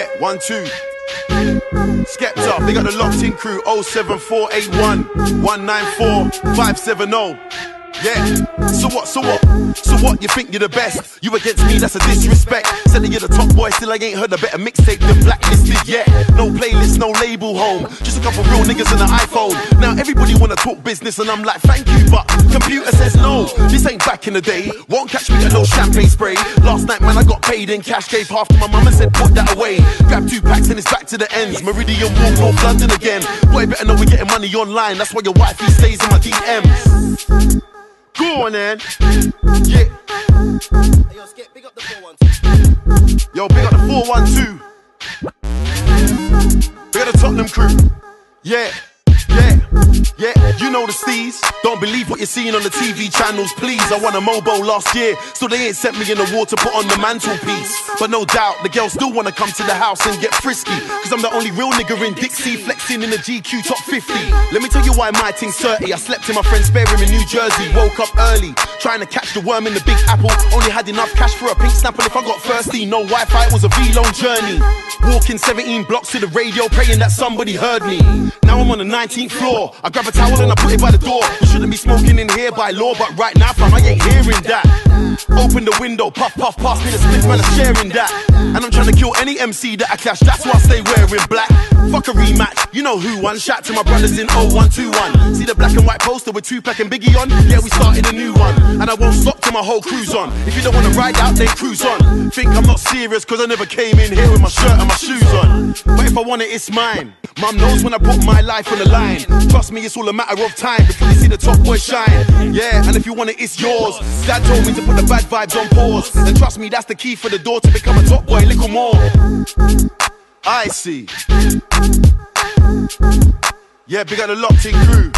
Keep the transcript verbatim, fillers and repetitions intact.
Yeah, one, two. Skepta, they got the locked in crew. oh seven four eight one, one nine four, five seven oh. Yeah, so what, so what, so what, you think you're the best? You against me, that's a disrespect. Said that you're the top boy, still I ain't heard a better mixtape than Blacklisted yet. No playlist, no label home, just a couple real niggas and an iPhone. Now everybody wanna talk business and I'm like, thank you, but computer says no. This ain't back in the day, won't catch me at no champagne spray. Last night, man, I got paid in cash, gave half to my mum and said, put that away. Grab two packs and it's back to the ends. Meridian Walk, North London again. Boy, better know we're getting money online, that's why your wifey stays in my D Ms. Go on then. Yeah. Hey, yo, Skip, big up the four one two. Yo, big up the four one two. Big up the Tottenham crew. Yeah. Yeah, yeah, you know the steez. Don't believe what you're seeing on the T V channels, please. I won a Mobo last year, so they ain't sent me in the war to put on the mantelpiece. But no doubt, the girls still wanna come to the house and get frisky, cause I'm the only real nigga in Dixie, flexing in the G Q top fifty. Let me tell you why my thing's thirty. I slept in my friend's spare room in New Jersey, woke up early, trying to catch the worm in the Big Apple. Only had enough cash for a pink Snapple if I got thirsty. No Wi-Fi, it was a V-long journey. Walking seventeen blocks to the radio, praying that somebody heard me. Now I'm on the nineteenth floor, I grab a towel and I put it by the door. We shouldn't be smoking in here by law, but right now, fam, I ain't hearing that. Open the window, puff, puff, pass me the split, man, I'm sharing that. And I'm trying to kill any M C that I clash, that's why I stay wearing black. Fuck a rematch, you know who won. Shout to my brothers in oh one two one. See the black and white poster with Tupac and Biggie on? Yeah, we started a new one, and I won't stop till my whole crew's on. If you don't wanna ride out, then cruise on. Think I'm not serious, cause I never came in here with my shirt and my shoes on. But if I want it, it's mine. Mum knows when I put my life on the line. Trust me, it's all a matter of time before you see the top boy shine. Yeah, and if you want it, it's yours. Dad told me to put the bad vibes on pause, and trust me, that's the key for the door to become a top boy, little more. I see. Yeah, big up the locked in crew.